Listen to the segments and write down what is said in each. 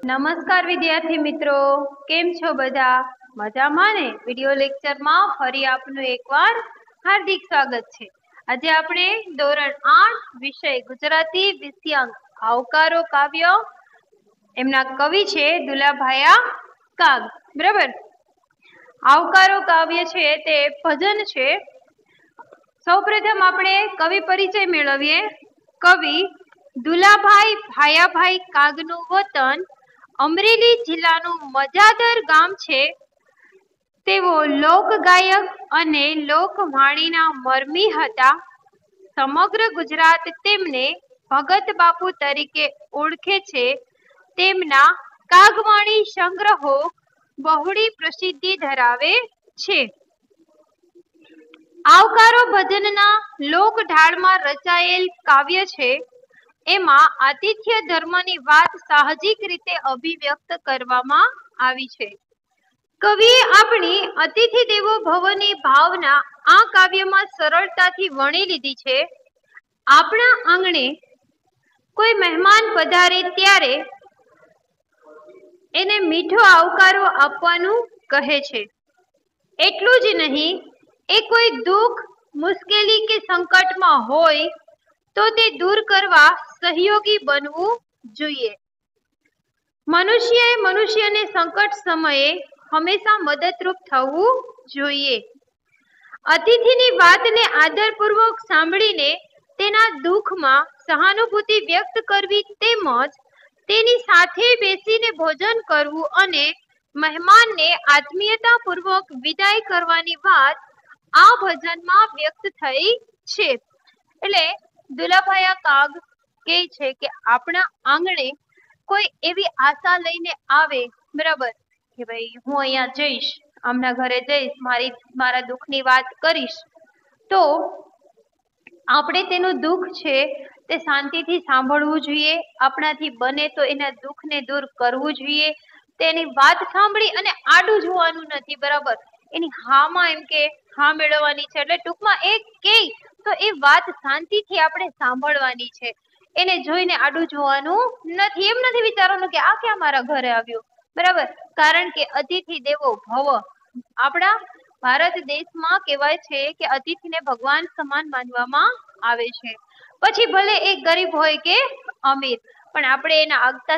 નમસ્કાર વિદ્યાર્થી મિત્રો, કેમ છો બધા? મજામાં ને? વિડિયો લેક્ચરમાં ફરી આપનું એકવાર હાર્દિક સ્વાગત છે. આજે આપણે ધોરણ 8 વિષય ગુજરાતી વિષયાંક આવકારો કાવ્ય, એમના કવિ છે દુલાભાયા કાગ. બરાબર, આવકારો કાવ્ય છે તે ભજન છે. સૌપ્રથમ આપણે કવિ પરિચય મેળવીએ. કવિ દુલાભાઈ ભાયાભાઈ કાગનું વતન અમરેલી જિલ્લાનું મજાદર ગામ છે. તેઓ લોકગાયક અને લોકવાણીના મરમી હતા. સમગ્ર ગુજરાત તેમને ભગત બાપુ તરીકે ઓળખે છે. તેમના કાગવાણી સંગ્રહો બહોળી પ્રસિદ્ધિ ધરાવે છે. આવકારો ભજનના લોકઢાળમાં રચાયેલ કાવ્ય છે. એમાં આતિથ્ય ધર્મની વાત સાહજિક રીતે અભિવ્યક્ત કરવામાં આવી છે. કવિએ આપણી અતિથિ દેવો ભવની ભાવના આ કાવ્યમાં સરળતાથી વણી લીધી છે. આપણા આંગણે કોઈ મહેમાન પધારે ત્યારે એને મીઠો આવકારો આપવાનું કહે છે. એટલું જ નહીં, એ કોઈ દુઃખ, મુશ્કેલી કે સંકટમાં હોય તો તે દૂર કરવા સહયોગી બનવું જોઈએ. મનુષ્યએ મનુષ્યને સંકટ સમયે હંમેશા મદદરૂપ થવું જોઈએ. અતિથિની વાતને આદરપૂર્વક સાંભળીને તેના દુઃખમાં સહાનુભૂતિ વ્યક્ત કરવી તેમજ તેની સાથે બેસીને ભોજન કરવું અને મહેમાનને આત્મીયતાપૂર્વક વિદાય કરવાની વાત આ ભજનમાં વ્યક્ત થઈ છે. એટલે દુલાભાયા કાગ કહે છે કે આપણા આંગણે કોઈ એવી આશા લઈને આવે, બરાબર, કે ભાઈ હું અહીંયા જઈશ, આમના ઘરે જઈશ, મારા દુઃખની વાત કરીશ, તો આપણે તેનું દુઃખ છે તે શાંતિથી સાંભળવું જોઈએ. આપણાથી બને તો એના દુઃખને દૂર કરવું જોઈએ. તેની વાત સાંભળી અને આડું જોવાનું નથી, બરાબર, એની હામાં એમ કે હા મેળવવાની છે. એટલે ટૂંકમાં એ કે તો એ વાત શાંતિથી આપણે સાંભળવાની છે. એને જોઈને આડું જોવાનું નથી. એમ નથી વિચારવાનું કે આ ક્યાં મારા ઘરે આવ્યું, બરાબર, કારણ કે અતિથિ દેવો ભવ. આપણા ભારત દેશમાં કહેવાય છે કે અતિથિને ભગવાન સમાન માનવામાં આવે છે. પછી ભલે એ ગરીબ હોય કે અમીર, પણ આપણે એના આગતા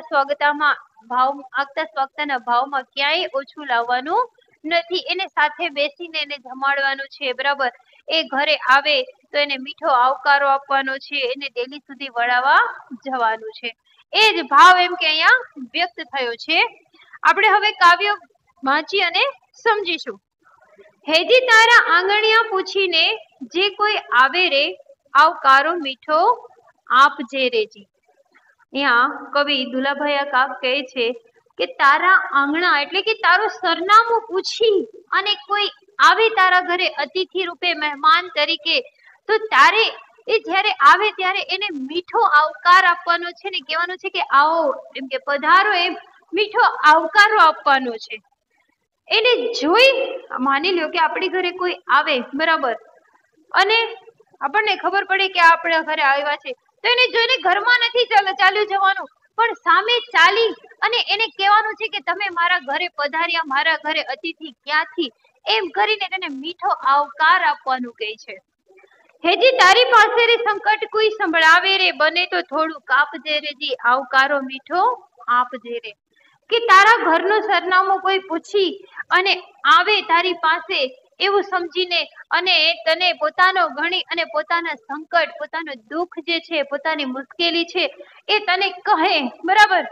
સ્વાગતાના ભાવમાં ક્યાંય ઓછું લાવવાનું નથી. એને સાથે બેસીને એને જમાડવાનું છે, બરાબર. એ ઘરે આવે તો એને મીઠો આવકારો આપવાનો છે, એને ડેલી સુધી વળાવવા જવાનું છે. એ જ ભાવ એમ કે અહીંયા વ્યક્ત થયો છે. આપણે હવે કાવ્ય વાંચી અને સમજીશું. હેજી તારા આંગણિયા પૂછીને જે કોઈ આવે રે, આવકારો મીઠો આપજે રેજી. અહીંયા કવિ દુલાભાયા કાગ કહે છે કે તારા આંગણા એટલે કે તારું સરનામું પૂછી અને કોઈ આવે તારા ઘરે અતિથિ રૂપે, મહેમાન તરીકે, તો તારે એ જ્યારે આવે ત્યારે એને મીઠો આવકાર આપવાનો છે ને કહેવાનું છે કે આવો, એમ કે પધારો, એમ મીઠો આવકારો આપવાનો છે. એને જોઈ, માની લ્યો કે આપણી ઘરે કોઈ આવે, બરાબર, અને આપણને ખબર પડે કે આપણા ઘરે આવ્યા છે, તો એને જોઈને ઘરમાં નથી ચાલ્યું જવાનું, પણ સામે ચાલી અને એને કહેવાનું છે કે તમે મારા ઘરે પધાર્યા, મારા ઘરે અતિથિ ક્યાંથી, એમ કરીને તેને મીઠો આવકાર આપવાનું કહે છે. હેજી તારી પાસે રે સંકટ કોઈ સંભળાવે રે, બને તો થોડું કાપજે રેજી, આવકારો મીઠો આપજે રે. કે તારા ઘરનું સરનામું કોઈ પૂછી અને આવે તારી પાસે એવું સમજીને અને તને પોતાનો ગણી અને પોતાના સંકટ, પોતાનું દુઃખ જે છે, પોતાની મુશ્કેલી છે એ તને કહે, બરાબર,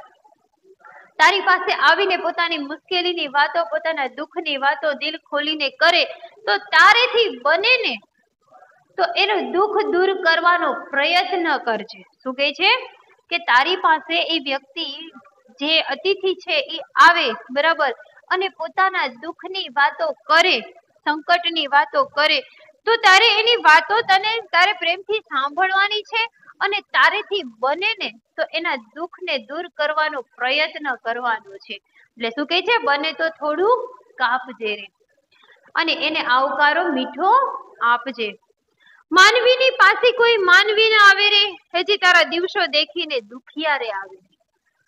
તારી પાસે આવીને પોતાની મુશ્કેલીની વાતો, પોતાના દુઃખની વાતો દિલ ખોલીને કરે, તો તારેથી બને ને તો એનું દુઃખ દૂર કરવાનો પ્રયત્ન કરજે. શું કહે છે કે તારી પાસે એ વ્યક્તિ, જે અતિથિ છે, એ આવે, બરાબર, અને પોતાના દુઃખની વાતો કરે, સંકટની વાતો કરે, તો તારે એની વાતો તારે પ્રેમથી સાંભળવાની છે અને તારેથી બને ને તો એના દુઃખને દૂર કરવાનો પ્રયત્ન કરવાનો છે. એટલે શું કહે છે? બને તો થોડું કાપજે રે અને એને આવકારો મીઠો આપજે. માનવીની પાસે કોઈ માનવી ના આવે રે, હજી તારા દિવસો દેખીને દુખિયા રે આવે.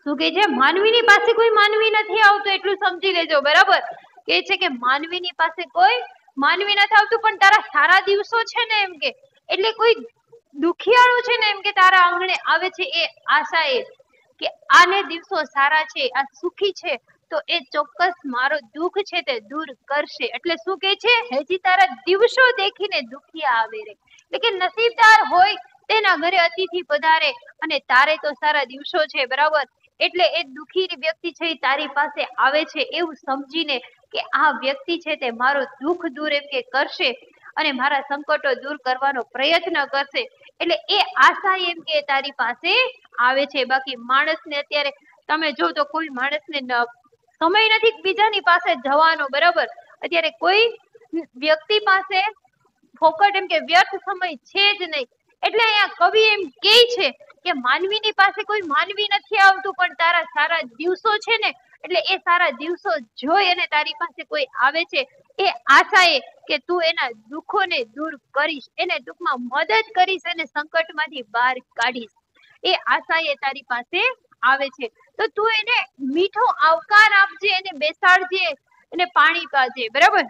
શું કે છે, માનવીની પાસે કોઈ માનવી નથી આવતો, એટલું સમજી લેજો. બરાબર, કે છે કે માનવીની પાસે કોઈ માનવી નથી આવતું, પણ તારા સારા દિવસો છે ને એમ કે, એટલે કોઈ દુખિયાળું છે ને એમ કે તારા આંગણે આવે છે એ આશા એ કે આને દિવસો સારા છે, આ સુખી છે, તો એ ચોક્કસ મારો દુઃખ છે તે દૂર કરશે. એટલે શું કે છે, હજી તારા દિવસો દેખીને દુખિયા આવે રે, એટલે કે નસીબદાર હોય તેના ઘરે અતિથિ પધારે, અને તારે તો સારા દિવસો છે. બરાબર, એટલે એ દુખી વ્યક્તિ છે એ તારી પાસે આવે છે એવું સમજીને કે આ વ્યક્તિ છે તે મારો દુઃખ દૂર એમ કે કરશે અને મારા સંકટો દૂર કરવાનો પ્રયત્ન કરશે, એટલે એ આશા એમ કે તારી પાસે આવે છે. બાકી માણસને અત્યારે તમે જો તો કોઈ માણસને સમય નથી બીજાની પાસે જવાનો. બરાબર, અત્યારે કોઈ વ્યક્તિ પાસે ફોકટ એમ કે વ્યર્થ સમય છે જ નહીં. એટલે અહીંયા કવિ એમ કહે છે કે માનવીની પાસે કોઈ માનવી નથી આવતું, પણ તારા સારા દિવસો છે ને, એટલે એ સારા દિવસો જોઈ અને તારી પાસે કોઈ આવે છે એ આશાએ કે તું એના દુઃખોને દૂર કરીશ, એને ટૂંકમાં મદદ કરીશ અને સંકટમાંથી બહાર કાઢીશ, એ આશાએ તારી પાસે આવે છે. તો તું એને મીઠો આવકાર આપજે, એને બેસાડજે, એને પાણી પાજે. બરાબર,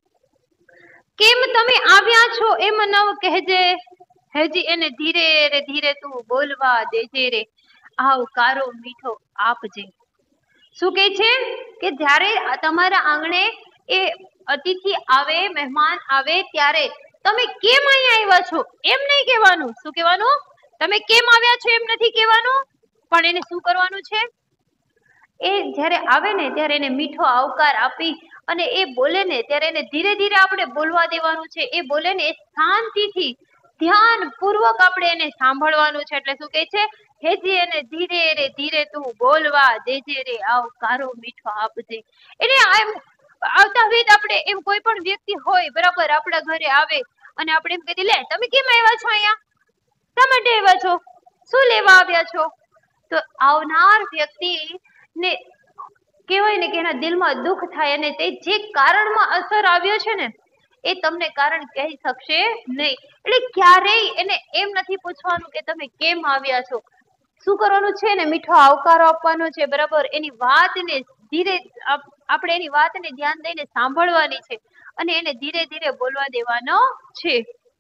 કેમ તમે આવ્યા છો એમ નવ કહેજે, હેજી એને ધીરે રે ધીરે તું બોલવા દેજે રે, આવકારો મીઠો આપજે. શું કે છે કે જ્યારે તમારા આંગણે એ અતિથિ આવે, મહેમાન આવે, ત્યારે તમે કેમ અહીંયા આવ્યા છો એમ નહીં કહેવાનું. શું કહેવાનું? તમે કેમ આવ્યા છો એમ નથી કહેવાનું, પણ એને શું કરવાનું છે, એ જ્યારે આવે ને ત્યારે એને મીઠો આવકાર આપી અને એ બોલે ને ત્યારે એને ધીરે ધીરે આપણે બોલવા દેવાનું છે. એ બોલે ને એ શાંતિથી ધ્યાન પૂર્વક આપણે એને સાંભળવાનું છે. એટલે શું કહે છે, હેજી એને ધીરે રે ધીરે તું બોલવા દેજે રે, આવકારો મીઠો આપજે. એને એમ આવતા વેત આપણે એમ કોઈ પણ વ્યક્તિ હોય, બરાબર, આપણા ઘરે આવે અને આપણે એમ કહી, લે તમે કેમ આવ્યા છો અહીંયા, શા માટે આવ્યા છો, શું લેવા આવ્યા છો, તો આવનાર વ્યક્તિ ને કહેવાય ને કે એના દિલમાં દુઃખ થાય અને તે જે કારણમાં અસર આવ્યો છે ને એ તમને કારણ કહી શકશે નહીં. એટલે ક્યારેય એને એમ નથી પૂછવાનું કે તમે કેમ આવ્યા છો, શું કરવાનું છે ને મીઠો આવકારો આપવાનો છે. બરાબર, એની વાતને ધીરે આપણે એની વાતને ધ્યાન દઈને સાંભળવાની છે અને એને ધીરે ધીરે બોલવા દેવાનો છે.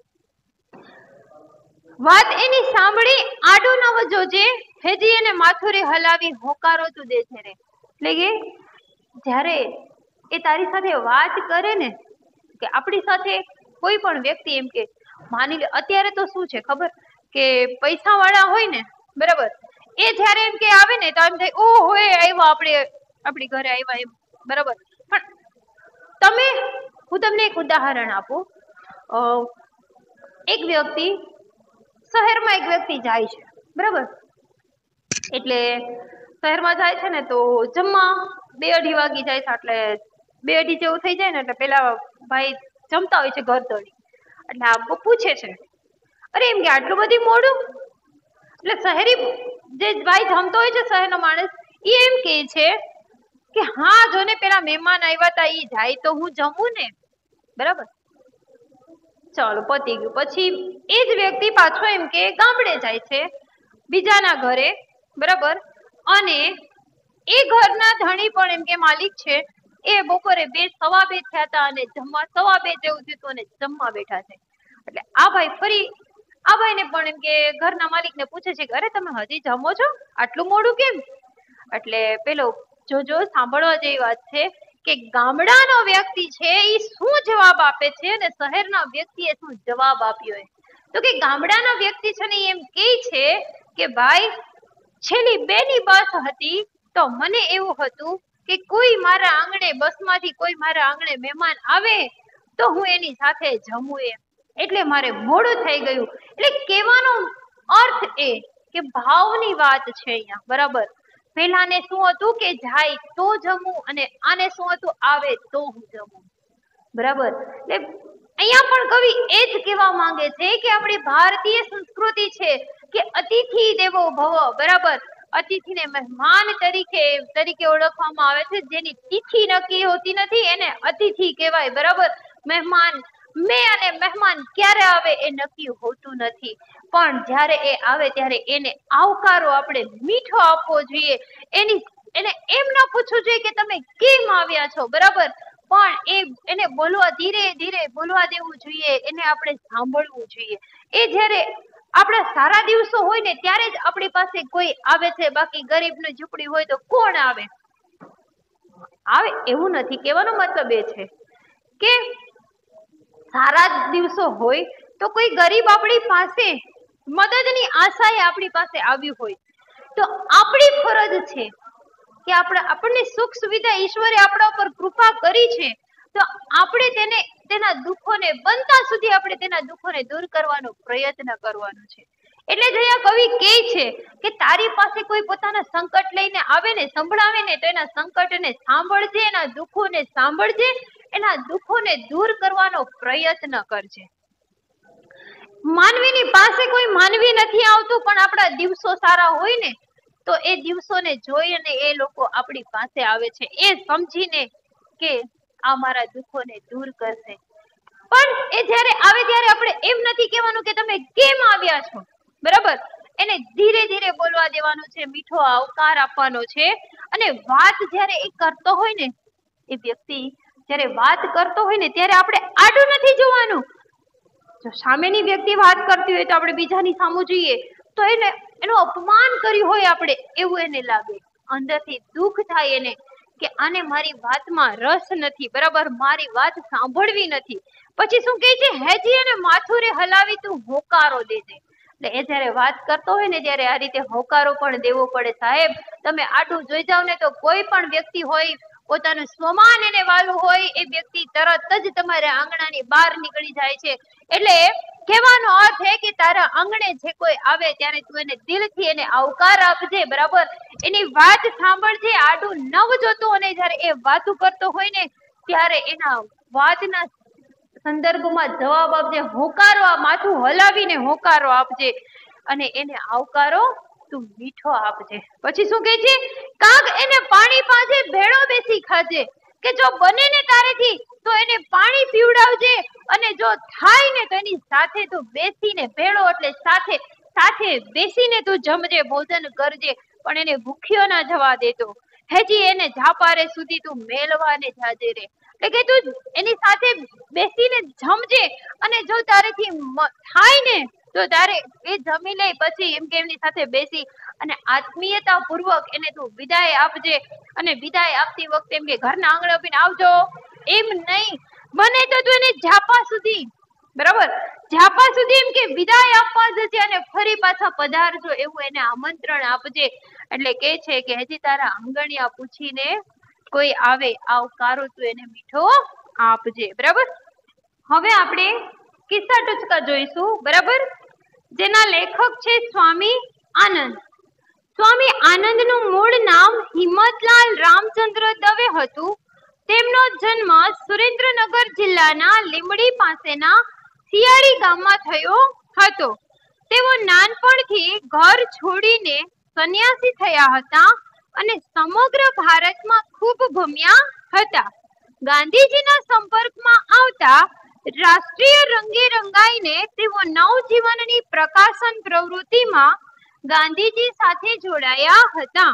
વાત એની સાંભળી આડું ન જોજે, હેજી એને માથું રે હલાવી હોકારો તું દે છે રે. એટલે કે જ્યારે એ તારી સાથે વાત કરે ને, કે આપણી સાથે કોઈ પણ વ્યક્તિ એમ કે માની લે અત્યારે તો શું છે ખબર, કે પૈસા વાળા હોય ને, બરાબર, એ જ્યારે એમ કે આવે ને તો એમ થાય ઓ હોય આવ્યા, આપણે આપણી ઘરે આવ્યા એમ. બરાબર, પણ તમે, હું તમને એક ઉદાહરણ આપું. એક વ્યક્તિ શહેરમાં એક વ્યક્તિ જાય છે, બરાબર, એટલે શહેરમાં જાય છે ને તો જમવા 2-2:30 વાગી જાય છે. એટલે 2-2:30 જેવું થઈ જાય ને એટલે પેલા ભાઈ જમતા હોય છે ઘર તળી, એટલે આ પૂછે છે, અરે એમ કે આટલું બધી મોડું, એટલે શહેરી જે ભાઈ જમતો હોય છે શહેરનો માણસ, એ એમ કે છે કે હા જો ને પેલા મહેમાન આવ્યા હતા એ જાય તો હું જમું ને. બરાબર, ચાલો પતી ગયું. પછી એ જ વ્યક્તિ પાછો એમ કે ગામડે જાય છે બીજાના ઘરે, બરાબર, અને એ ઘરના ધણી પણ એમ કે માલિક છે, એ બપોરે 2-2:15 થયા હતા અને જમવા 2:15 જેવું થયું અને જમવા બેઠા છે. એટલે આ ભાઈ ફરી આ ભાઈને પણ એમ કે ઘરના માલિકને પૂછે છે કે અરે તમે હજી જમો છો, આટલું મોડું કેમ? એટલે પેલો જોજો સાંભળવા જેવી વાત છે કે ગામડાનો વ્યક્તિ છે એ શું જવાબ આપે છે અને શહેરના વ્યક્તિએ શું જવાબ આપ્યો. તો કે ગામડાનો વ્યક્તિ છે ને એમ કહે છે કે ભાઈ છેલ્લી 2ની બસ હતી તો મને એવું હતું કે કોઈ મારા આંગણે બસમાંથી કોઈ મારા આંગણે મહેમાન આવે તો હું એની સાથે જમું એમ, એટલે મારે મોડું થઈ ગયું. એટલે કહેવાનો અર્થ એ કે ભાવની વાત છે અહીંયા. બરાબર, પેલાને શું હતું કે જાય તો જમવું અને આને શું હતું આવે તો હું જમું. બરાબર, એટલે અહીંયા પણ કવિ એ જ કહેવા માંગે છે કે આપણી ભારતીય સંસ્કૃતિ છે કે અતિથિ દેવો ભવ. બરાબર, અતિથિને મહેમાન તરીકે ઓળખવામાં આવે છે. જેની તિથિ નક્કી હોતી નથી એને અતિથિ કહેવાય. બરાબર, મહેમાન અને મહેમાન ક્યારે આવે એ નક્કી હોતું નથી. પણ જ્યારે એ આવે ત્યારે એને આવકારો આપણે મીઠો આપવો જોઈએ. એને એમ ન પૂછવું જોઈએ કે તમે કેમ આવ્યા છો, બરાબર, પણ એને બોલવા ધીરે ધીરે બોલવા દેવું જોઈએ, એને આપણે સાંભળવું જોઈએ. એ જ્યારે આપણા સારા દિવસો હોય ને ત્યારે જ આપણી પાસે કોઈ આવે છે, બાકી ગરીબની ઝૂંપડી હોય તો કોણ આવે? આવે એવું નથી. કહેવાનો મતલબ એ છે કે સારા દિવસો હોય તો કોઈ ગરીબ આપણી પાસે મદદની આશાએ આપણી પાસે આવ્યું હોય તો આપણી ફરજ છે કે આપણને સુખ સુવિધા ઈશ્વરે આપણા ઉપર કૃપા કરી છે તો આપણે તેના દુઃખોને બનતા સુધી આપણે તેના દુઃખોને દૂર કરવાનો પ્રયત્ન કરવાનો છે. એટલે જ અહીંયા કવિ કહે છે કે તારી પાસે કોઈ પોતાના સંકટ લઈને આવે ને, સંભળાવે ને, તો એના સંકટને સાંભળજે, એના દુઃખોને સાંભળજે, એના દુઃખોને દૂર કરવાનો પ્રયત્ન કરજે. માનવીની પાસે કોઈ માનવી નથી આવતું, પણ આપણા દિવસો સારા હોય ને તો એ દિવસોને જોઈ અને એ લોકો આપણી પાસે આવે છે, એ સમજીને કે આ મારા દુઃખોને દૂર કરશે. પણ એ જ્યારે આવે ત્યારે આપણે એમ નથી કહેવાનું કે તમે કેમ આવ્યા છો, બરાબર, એને ધીરે ધીરે બોલવા દેવાનું છે, મીઠો આવકાર આપવાનો છે. અને વાત જ્યારે એ કરતો હોય ને, એ વ્યક્તિ જ્યારે વાત કરતો હોય ને ત્યારે આપણે આડું નથી જોવાનું. જો સામેની વ્યક્તિ વાત કરતી હોય તો આપણે બીજાની સામું જોઈએ તો એનું અપમાન કર્યું હોય આપણે એવું એને લાગે, અંદરથી દુઃખ થાય એને કે આને મારી વાતમાં રસ નથી, બરાબર, મારી વાત સાંભળવી નથી. પછી શું કહે છે? હેજી અને માથું રે હલાવી તું હોકારો દેજે. એટલે એ જ્યારે વાત કરતો હોય ને ત્યારે આ રીતે હોકારો પણ દેવો પડે. સાહેબ, તમે આટલું જોઈ જાવ ને તો કોઈ પણ વ્યક્તિ હોય, પોતાનું સ્વમાન એને વાલું હોય, એ વ્યક્તિ તરત જ તમારા આંગણાની બહાર નીકળી જાય છે. એટલે કહેવાનો અર્થ છે કે તારા આંગણે જે કોઈ આવે ત્યારે તું એને દિલથી એને આવકાર આપજે, બરાબર, એની વાત સાંભળજે, આડું નવ જોતો, અને જ્યારે એ વાતો કરતો હોય ને ત્યારે એના વાતના સંદર્ભમાં જવાબ આપજે, હોકારો, માથું હલાવીને હોકારો આપજે અને એને આવકારો તું મીઠો આપજે. પછી શું કહે છે? કાગ એને પાણી પાસે ભેળો બેસી ખાજે, કે જો બને ને તારેથી તો એને પાણી પીવડાવજે, અને જો થાય ને તો એની સાથે તું બેસીને ભેળો એટલે સાથે સાથે બેસીને તું જમજે, ભોજન કરજે, પણ એને ભૂખ્યો ના જવા દેતો. હેજી એને ઝાપારે સુધી તું મેલવાને જાજે રે. એટલે કે તું એની સાથે બેસીને જમજે, અને જો તારેથી થાય ને તો તારે એ જમી લે પછી એમ કે એમની સાથે બેસી અને આત્મીયતા પૂર્વક એને તું વિદાય આપજે. અને વિદાય આપતી વખતે એમ કે ઘરના આંગણે ઉભીને આવજો એમ નહીં, બને તો તું એને ઝાપા સુધી, બરાબર, ઝાપા સુધી એમ કે વિદાય આપવા જજે અને ફરી પાછા પધારજો એવું એને આમંત્રણ આપજે. એટલે કે છે કે હજી તારા આંગણિયા પૂછીને કોઈ આવે, આવકારો તું એને મીઠો આપજે, બરાબર. હવે આપણે કિસ્સા ટૂચકા જોઈશું, બરાબર, જેના લેખક છે સ્વામી આનંદ. સ્વામી આનંદનું મૂળ નામ હિંમતલાલ રામચંદ્ર દવે હતું. તેમનો જન્મ સુરેન્દ્રનગર જિલ્લાના લીંબડી પાસેના શિયાળી ગામમાં થયો હતો. તેઓ નાનપણથી ઘર છોડીને સંન્યાસી થયા હતા અને સમગ્ર ભારતમાં ખૂબ ઘૂમ્યા હતા. ગાંધીજીના સંપર્કમાં આવતા રાષ્ટ્રીય રંગે રંગાઈને તેઓ નવજીવનની પ્રકાશન પ્રવૃત્તિમાં ગાંધીજી સાથે જોડાયા હતા.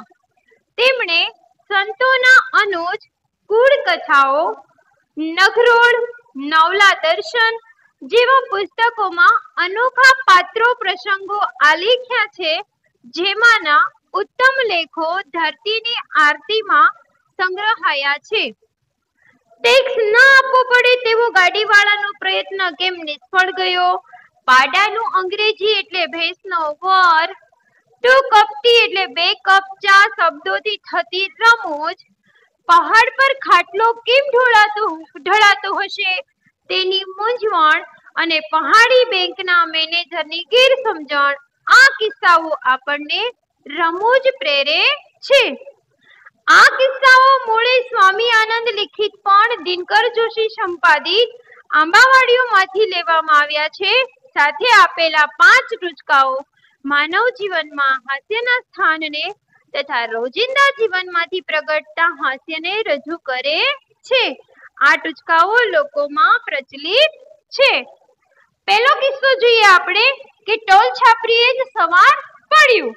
તેમણે સંતોના અનુજ, કુળ કથાઓ, નગરોળ, નવલા દર્શન જેવા પુસ્તકોમાં અનોખા પાત્રો પ્રસંગો આલેખ્યા છે, જેમાંના ઉત્તમ લેખો ધરતીની આરતીમાં સંગ્રહાયા છે. ટેક્સ ન આપવો પડે તેવો ગાડીવાળાનો પ્રયત્ન કેમ નિષ્ફળ ગયો? પાડાનું અંગ્રેજી એટલે ભેંસનો વર. 2 કપ ટી એટલે 2 કપ ચા શબ્દોથી થતી રમૂજ. પહાડ પર ખાટલો કેમ ઢળાતો હશે તેની મૂંઝવણ, અને પહાડી બેંકના મેનેજરની ગેરસમજણ. આ કિસ્સાઓ આપણને રમૂજ પ્રેરે છે. આ કિસ્સાઓ મૂળે સ્વામી આનંદ લિખિત પણ દિનકર જોશી સંપાદિત આંબાવાડીઓમાંથી લેવામાં આવ્યા છે. સાથે આપેલા 5 ટૂચકાઓ માનવ જીવનમાં હાસ્યના સ્થાનને તથા રોજિંદા જીવનમાંથી પ્રગટતા હાસ્યને રજૂ કરે છે. આ ટૂચકાઓ લોકોમાં પ્રચલિત છે. પહેલો કિસ્સો જોઈએ આપણે કે ટોલ છાપરીએ જ સવાર પડ્યું.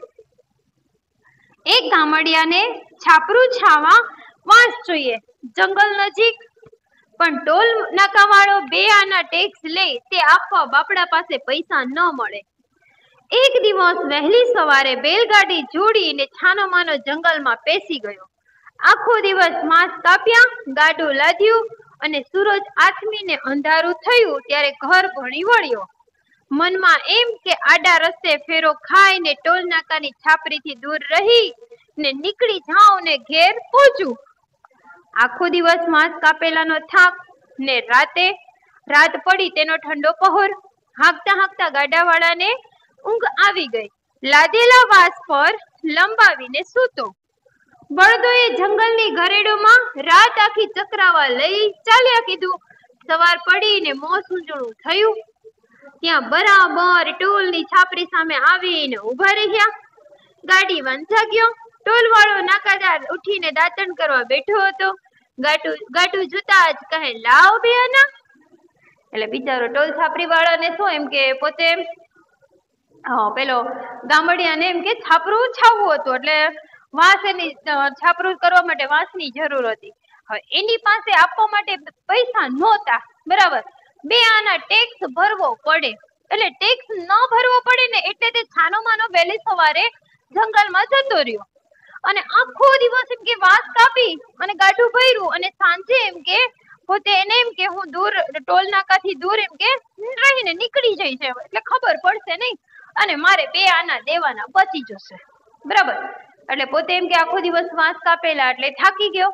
એક ગામડિયાને છાપરું છાવા વાંસ જોઈએ, જંગલ નજીક, પણ ટોલ નાકાવાળો 2 આના ટેક્સ લે તે આપવા બાપડા પાસે પૈસા ન મળે. એક દિવસ વહેલી સવારે બેલગાડી જોડીને છાનોમાનો જંગલમાં પેસી ગયો. આખો દિવસ માંસ કાપ્યા, ગાડું લાદ્યું અને સૂરજ આથમીને અંધારું થયું ત્યારે ઘર ભણી વળ્યો. મનમાં એમ કે આડા રસ્તે ફેરો ખાઈને ટોલ નાકાની છાપરીથી દૂર રહી ને નીકળી જાઉં ને ઘેર પહોંચું. આખો દિવસ માંસ કાપેલાનો થાક ને રાત પડી તેનો ઠંડો પહોર. હાંકતા હાંકતા ગાડાવાળાને ઊંઘ આવી ગઈ. લાદેલા વાસ પર લંબાવીને સૂતો. બળદોએ જંગલની ગરેડોમાં રાત આખી ચકરાવા લઈ ચાલ્યા કીધું. સવાર પડીને મોં સૂંજણું થયું ત્યાં બરાબર ટોલની છાપરી સામે આવીને ઉભા રહ્યા. ગાડી વંચાગ્યો. ટોલ વાળો નાકાદાર ઉઠીને દાંતણ કરવા બેઠો હતો. ગાડું જોતા જ કહે, લાવ 2 આના. એટલે બિચારો ટોલ છાપરી વાળાને શું એમ કે પોતે પેલો ગામડિયાને એમ કે છાપરું છાવવું હતું, એટલે વાંસ એની છાપરું કરવા માટે વાંસની જરૂર હતી. હવે એની પાસે આપવા માટે પૈસા નહોતા, બરાબર. 2 આના ટેક્સ ભરવો પડે, એટલે ટેક્સ ન ભરવો પડે ને એટલે તે છાનોમાનો વહેલી સવારે જંગલમાં જતો રહ્યો અને આખો દિવસ એમ કે વાંસ કાપી અને ગાડું ભર્યું અને સાંજે એમ કે પોતે એને એમ કે હું દૂર ટોલ નાકાથી દૂર એમ કે રહીને નીકળી જઈશ, એટલે ખબર પડશે નહીં અને મારે 2 આના દેવાના બચી જશે, બરાબર. એટલે પોતે એમ કે આખો દિવસ વાંસ કાપેલા એટલે થાકી ગયો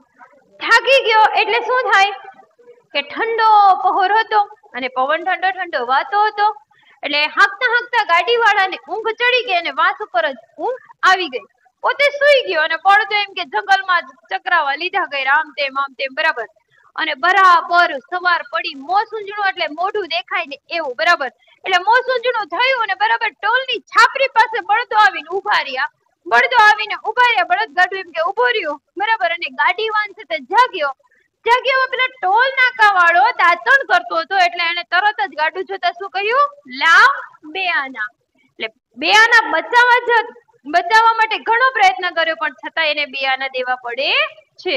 એટલે શું થાય કે ઠંડો પહોર હતો અને પવન ઠંડો ઠંડો વાતો હતો. એટલે હાંકતા હાંકતા ગાડી વાળાને ઊંઘ ચડી ગઈ અને વાંસ ઉપર જ ઊંઘ આવી ગઈ. પોતે સુઈ ગયો અને બળદો એમ કે જંગલમાં ચકરાવા લીધા ગઈ આમ તેમ, બરાબર. અને બરાબર સવાર પડી, મોં સૂંજણું એટલે મોઢું દેખાય ને એવું, બરાબર. એટલે મોં સૂંજણું થયું અને બરાબર ટોલની છાપરી પાસે બળદો આવીને ઉભા રહ્યા. બળદ ગાડું એમ કે ઉભો રહ્યો, બરાબર. અને ગાડી વાન છે તે જાગ્યો પેલા ટોલ નાકા વાળો દાંતણ કરતો હતો એટલે એને તરત જ ગાડું જોતા શું કહ્યું, લાવ 2 આના. એટલે 2 આના બચાવવા માટે ઘણો પ્રયત્ન કર્યો પણ છતાં એને 2 આના દેવા પડે છે.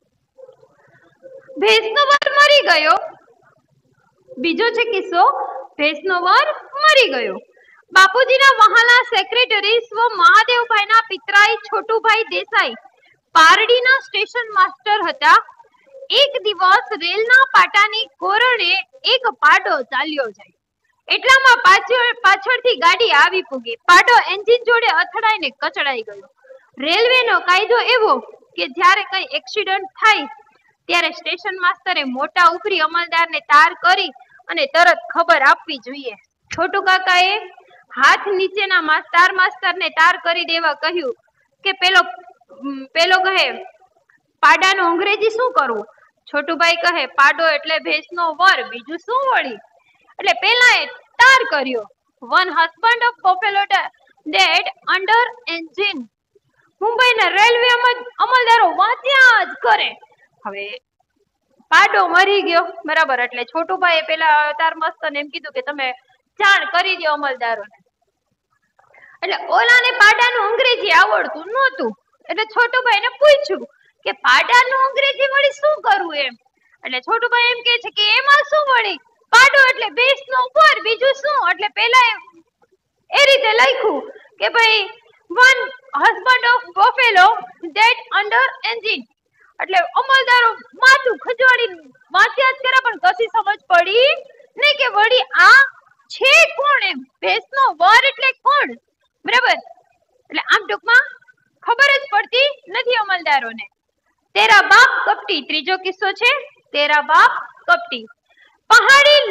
ભેંસનો વર મરી ગયો. બીજો છે કિસ્સો, ભેંસનો વર મરી ગયો. બાપુજીના વહાલા સેક્રેટરી સ્વ મહાદેવભાઈના પિતરાઈ છોટુભાઈ દેસાઈ પારડીના સ્ટેશન માસ્ટર હતા. એક દિવસ રેલના પાટાની કોરણે એક પાડો ચાલ્યો જાય. એટલામાં પાછળથી ગાડી આવી પૂગી. પાડો એન્જિન જોડે અથડાઈને કચડાઈ ગયો. રેલવેનો કાયદો એવો કે જ્યારે કઈ એક્સિડન્ટ થાય ત્યારે સ્ટેશન માસ્તરે મોટા ઉપરી અમલદારને તાર કરી અને તરત ખબર આપવી જોઈએ. છોટુ કાકાએ હાથ નીચેના માસ્તરને તાર કરી દેવા કહ્યું કે પેલો કહે, પાડાનું અંગ્રેજી શું કરવું? છોટુભાઈ કહે, પાડો એટલે ભેંસનો વર, બીજું શું વળી? એટલે પેલાએ તાર કર્યો, one husband of buffalo dead under engine. મુંબઈના રેલવે અમલદારો વાંચ્યા જ કરે. હવે પાડો મરી ગયો, બરાબર. એટલે છોટુભાઈએ પેલા તાર મસ્તને એમ કીધું કે તમે જાણ કરી દો અમલદારોને. એટલે ઓલાને પાડાનું અંગ્રેજી આવડતું નહોતું એટલે છોટુભાઈને પૂછ્યું કે પાડાનું અંગ્રેજી વળી શું કરવું એમ. એટલે છોટુભાઈ એમ કહે છે કે એમાં શું વળી, પાડો એટલે ભેંસનો વર, બીજું શું? એટલે પેલા એ રીતે લખ્યું કે ભાઈ one husband of buffalo dead under engine. એટલે અમલદારો માથું ખજવાડી વાંચ્યા જ કર્યા પણ કશી સમજ પડી નહીં કે વળી આ છે કોણ એમ, ભેંસનો વર એટલે કોણ, બરાબર. એટલે આમ ટૂંકમાં ખબર જ પડતી નથી અમલદારોને. તેરા બાપ કપટી. ત્રીજો કિસ્સો છે તેરા બાપ કપટી. પહાડી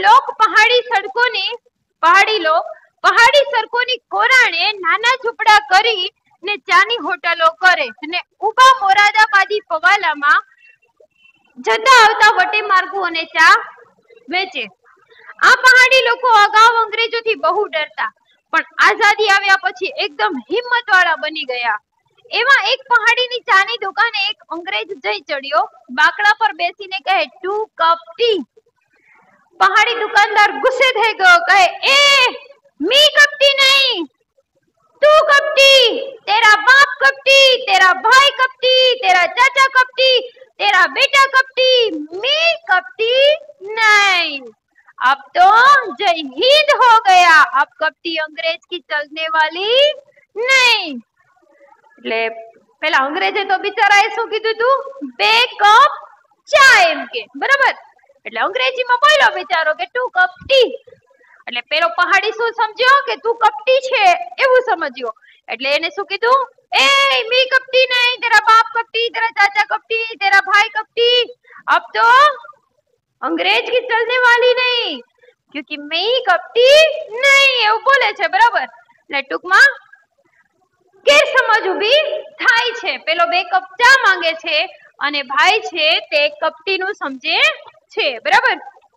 સડકોની કોરાણે નાના ઝૂંપડા કરી ને ચાની હોટલો કરે અને ઉભા મોરાદાબાદી પવાલામાં જતા આવતા વટે માર્ગો અને ચા વેચે. આ પહાડી લોકો અગાઉ અંગ્રેજોથી બહુ ડરતા પણ આઝાદી આવ્યા પછી એકદમ હિંમત વાળા બની ગયા. એમાં એક પહાડીની ચાની દુકાને એક અંગ્રેજ જઈ ચડ્યો. બાકડા પર બેસીને કહે, 2 કપ ટી. पहाड़ी दुकानदार गुस्से થઈ ગયો, કહે એ મી કપટી નહીં, तू कपटी, तेरा बाप कपटी, तेरा भाई कपटी, तेरा चाचा कपटी, तेरा बेटा कपटी, मैं कपटी नहीं। अब तो जय हिंद हो गया, अब कपटी अंग्रेज की चलने वाली नहीं। એટલે પેલા અંગ્રેજે તો બિચારાએ શું કીધું તું, 2 કપ ચા એમ કે, બરાબર। એટલે અંગ્રેજીમાં બોલ્યો બિચારો કે તું કપટી, એટલે પેલો પહાડી શું સમજ્યો કે તું કપટી છે એવું સમજ્યો। એટલે એને શું કીધું, ए मैं कपटी नहीं, तेरा बाप कपटी, तेरा चाचा कपटी, तेरा भाई कपटी, अब तो अंग्रेज की चलने वाली नहीं, क्योंकि मैं ही कपटी नहीं એવું બોલે છે, બરાબર। એટલે ટૂંકમાં ગેરસમજ ઊભી થાય છે। પેલો 2 કપ ચા માંગે છે અને ભાઈ છે તે કપટીનું સમજે છે, બરાબર।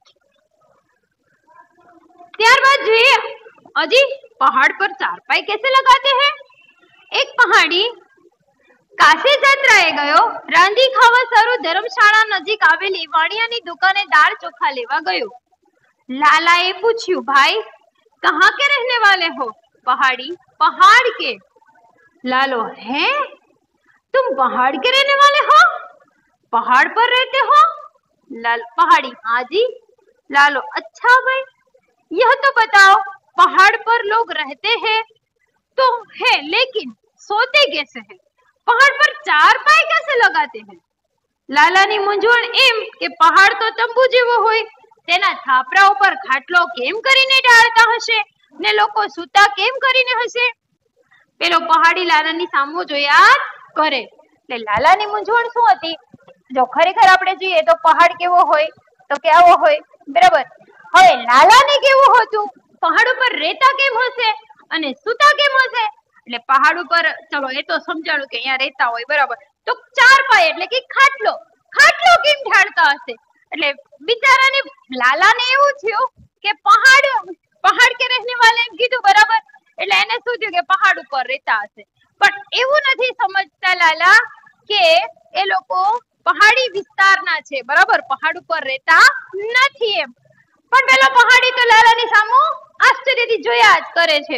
ત્યારબાદ જોઈએ अजी पहाड़ पर चारपाई कैसे लगाते हैं। एक पहाड़ी काशी यात्राए गयो, रांधी खावा सारू धर्मशाला नजीक आवेली वाणियानी दुकाने दाल चोखा लेवा गयो। लालाए पूछ्યું, भाई कहाँ के रहने वाले हो। पहाड़ी, पहाड़ के। लालो, हैं तुम पहाड़ के रहने वाले हो, पहाड़ पर रहते हो। लाल पहाड़ी, हाँ जी। लालो, अच्छा भाई यह तो बताओ, पहाड़ पर लोग रहते हैं तो है, लेकिन सोते कैसे हैं, पहाड़ पर चारपाई कैसे लगाते हैं। लालानी मूंझवण एम के पहाड़ तो तंबू जेवो होय, तेना थापरा ઉપર ખાટલો કેમ કરીને ડાળતા હશે ને લોકો સૂતા કેમ કરીને હશે। પેલો પહાડી લાલાની સામો જોયા કરે। એટલે લાલાની મૂંઝવણ શું હતી, જો ખરેખર આપણે જોઈએ તો પહાડ કેવો હોય તો કેવો હોય, બરાબર। હવે લાલાને કેવું હતું, પહાડ ઉપર રહેતા કેમ હશે અને સૂતા કેમ હશે। એટલે પહાડ ઉપર ચલો એ તો સમજાણું કે અહીંયા રહેતા હોય, બરાબર। તો ચારપાઈ એટલે કે ખાટલો, ખાટલો કેમ ઢાળતા હશે। એટલે બિચારાને લાલાને એવું થયું કે પહાડ કે રહેને વાલે એમ કીધું, બરાબર। એટલે એને શું થયું કે પહાડ ઉપર રહેતા હશે, પણ એવું નથી સમજતા લાલા કે એ લોકો પહાડી વિસ્તારના છે, બરાબર, પહાડ ઉપર રહેતા નથી એમ। પણ પેલો પહાડી તો લાલાની સામો આશ્ચર્યથી જોયા જ કરે છે।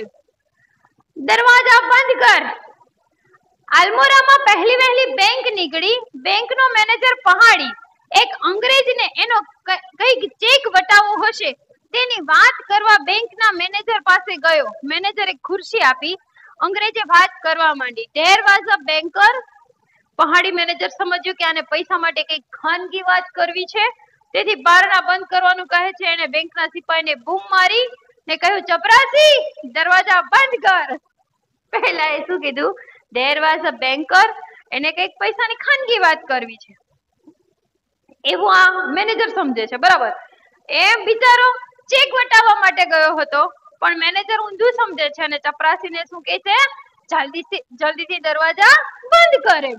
દરવાજા બંધ કર। આલમોરામાં પહેલી વહેલી બેંક નીકળી। બેંકનો મેનેજર પહાડી એક અંગ્રેજને એનો કઈક ચેક વટાવવો હશે તેની વાત કરવા બેંકના મેનેજર પાસે ગયો। મેનેજરે ખુરશી આપી, અંગ્રેજે વાત કરવા માંડી। There was a banker. પહાડી મેનેજર સમજ્યું કે આને પૈસા માટે કઈક ખાનગી વાત કરવી છે, તેથી બારણા બંધ કરવાનું કહે છે। એને બેંકના સિપાહીને બૂમ મારી ને કહ્યું, ચપરાસી દરવાજા બંધ કર। પહેલા એ શું કીધું, ધેર વોઝ અ બેન્કર, એને કઈક પૈસાની ખાનગી વાત કરવી છે એવું આ મેનેજર સમજે છે, બરાબર। એ બિચારો ચેક વટાવવા માટે ગયો હતો, પણ મેનેજર ઊંધું સમજે છે અને ચપરાસીને શું કહે છે, જલ્દીથી દરવાજા બંધ કરે।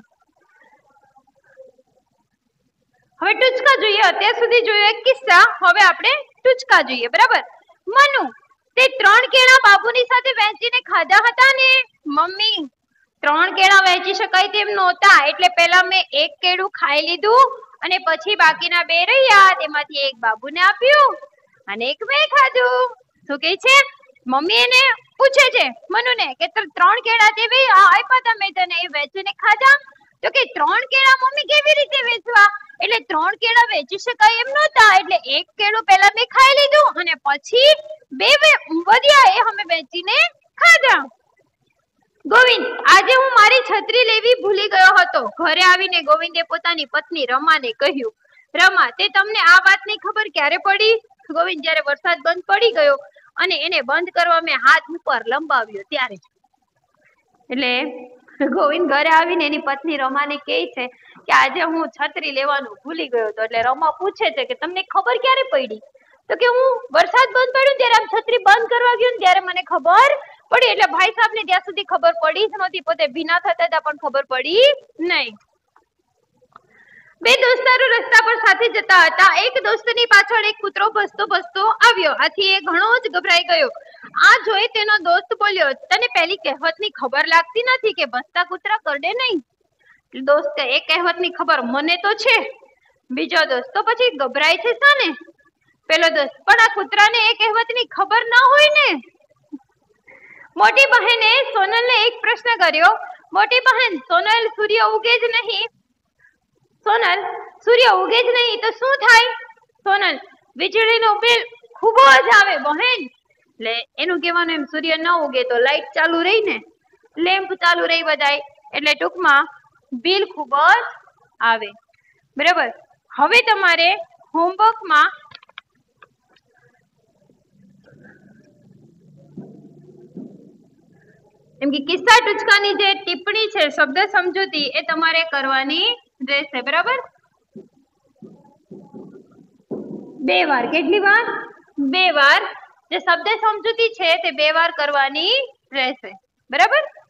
હવે ટૂચકા જોઈએ। અત્યાર સુધી જોયો એક કિસ્સા, હવે આપણે ટૂચકા જોઈએ, બરાબર। મનુ, તે 3 કેળા બાબુની સાથે વહેંચીને ખાધા હતા ને। મમ્મી, 3 કેળા વહેંચી શકાય તેમ નહોતા, એટલે પહેલા મેં 1 કેળું ખાઈ લીધું અને પછી બાકીના 2 રહ્યા, તેમાંથી 1 બાબુને આપ્યું અને 1 મેં ખાધું। શું કહે છે, મમ્મી એને પૂછે છે મનુને કે 3 કેળા તે આપ્યા તમે તને, એ વહેંચીને ખાધા। તો કે 3 કેળા મમ્મી કેવી રીતે વેચવા, એટલે 3 કેળા વેચી શકાય એમ નહોતા, એટલે 1 કેળું પહેલા મેં ખાઈ લીધું અને પછી 2 વધ્યા એ અમે વેચીને ખાધા। ગોવિંદ, આજે હું મારી છત્રી લેવી ભૂલી ગયો હતો। ઘરે આવીને ગોવિંદે પોતાની પત્ની રમાને કહ્યું, રમા, તે તમને આ વાતની ખબર ક્યારે પડી। ગોવિંદ, જ્યારે વરસાદ બંધ પડી ગયો અને એને બંધ કરવા મેં હાથ ઉપર લંબાવ્યો ત્યારે। એટલે ગોવિંદ ઘરે આવીને એની પત્ની રમાને કહે છે કે આજે હું છત્રી લેવાનું ભૂલી ગયો હતો। એટલે રમા પૂછે છે કે તમને ખબર ક્યારે પડી, તો કે હું વરસાદ બંધ પડ્યો ત્યારે આમ છત્રી બંધ કરવા ગયો ને ત્યારે મને ખબર પડી। એટલે ભાઈ સાહેબ ને ત્યાં સુધી ખબર પડી જ નહોતી, પોતે ભીના થતા હતા પણ ખબર પડી નહીં। 2 દોસ્તારો રસ્તા પર સાથે જતા હતા। એક દોસ્તની પાછળ એક કૂતરો ભસતો ભસતો આવ્યો, આથી એ ઘણો જ ગભરાઈ ગયો। આ જોઈ તેનો દોસ્ત બોલ્યો, તને પેલી કહેવતની ખબર લાગતી નથી કે ભસતા કૂતરા કરડે નહીં। દોસ્ત, એ કહેવતની ખબર મને તો છે। બીજો દોસ્ત, તો પછી ગભરાય છે શાને। પેલો દોસ્ત, પણ આ કૂતરાને એ કહેવતની ખબર ના હોય ને. મોટી બહેને સોનલને એક પ્રશ્ન કર્યો. મોટી બહેન, સોનલ, સૂર્ય ઉગે જ નહીં. સોનલ, સૂર્ય ઉગે જ નહીં તો શું થાય? સોનલ, વીજળીનું બિલ ખૂબ જ આવે બહેન. એટલે એનું કહેવાનું એમ, સૂર્ય ન ઉગે તો લાઈટ ચાલુ રહી ને, લેમ્પ ચાલુ રહી બધાય, એટલે ટૂંકમાં બિલ ખૂબ જ આવે. બરાબર. હવે તમારે હોમવર્કમાં એમ કે કિસ્સા ટૂચકાની જે ટિપ્પણી છે, શબ્દ સમજૂતી, એ તમારે કરવાની રહેશે. બરાબર. 2 વાર. કેટલી વાર? 2 વાર. જે શબ્દ સમજૂતી છે તે 2 વાર કરવાની રહેશે. બરાબર.